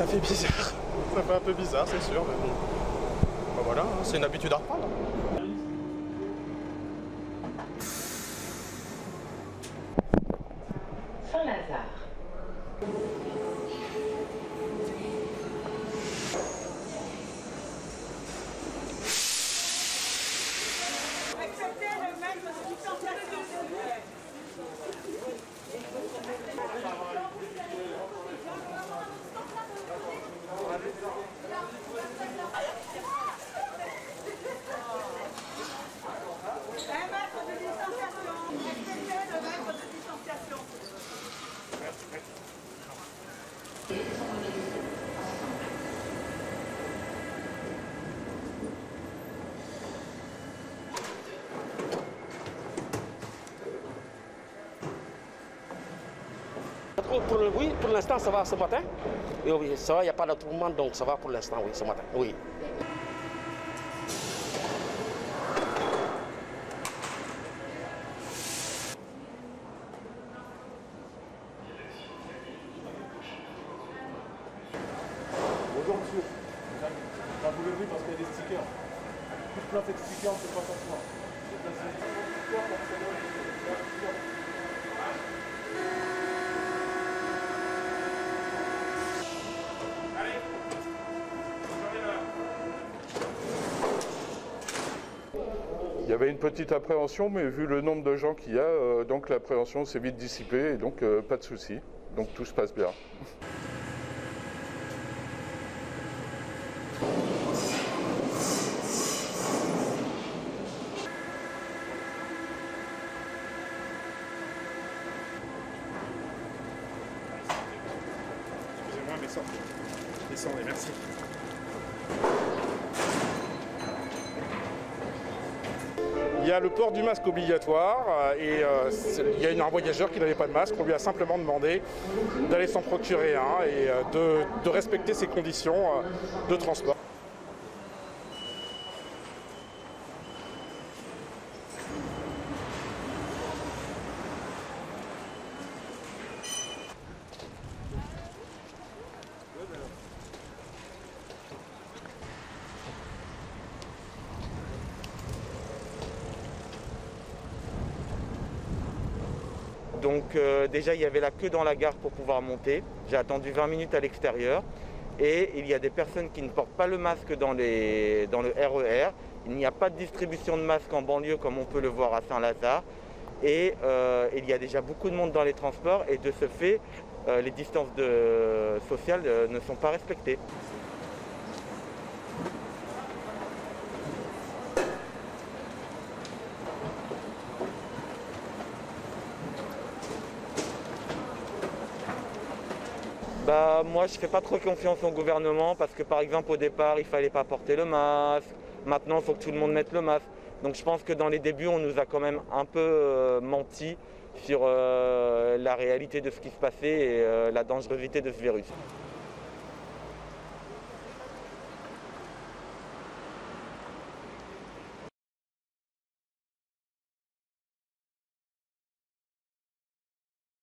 fait bizarre. Ça fait un peu bizarre, c'est sûr, mais bon. Bah voilà, hein, c'est une habitude à reprendre. Saint-Lazare. Oui, pour l'instant, ça va ce matin. Et oui, ça va, il n'y a pas d'attroupement, donc ça va pour l'instant, oui, ce matin. Oui. Bonjour monsieur. Vous levez parce qu'il y a des stickers. Toute place avec stickers, on ne peut pas s'asseoir. Il y avait une petite appréhension, mais vu le nombre de gens qu'il y a, donc l'appréhension s'est vite dissipée et donc pas de souci. Donc tout se passe bien. Excusez-moi, mais sortez. Descendez, merci. Il y a le port du masque obligatoire et il y a un voyageur qui n'avait pas de masque. On lui a simplement demandé d'aller s'en procurer un et de respecter ses conditions de transport. Donc déjà il y avait la queue dans la gare pour pouvoir monter. J'ai attendu 20 minutes à l'extérieur et il y a des personnes qui ne portent pas le masque dans le RER. Il n'y a pas de distribution de masques en banlieue comme on peut le voir à Saint-Lazare. Et il y a déjà beaucoup de monde dans les transports et de ce fait, les distances sociales ne sont pas respectées. Bah, moi, je fais pas trop confiance au gouvernement parce que, par exemple, au départ, il fallait pas porter le masque. Maintenant, il faut que tout le monde mette le masque. Donc, je pense que dans les débuts, on nous a quand même un peu menti sur la réalité de ce qui se passait et la dangerosité de ce virus.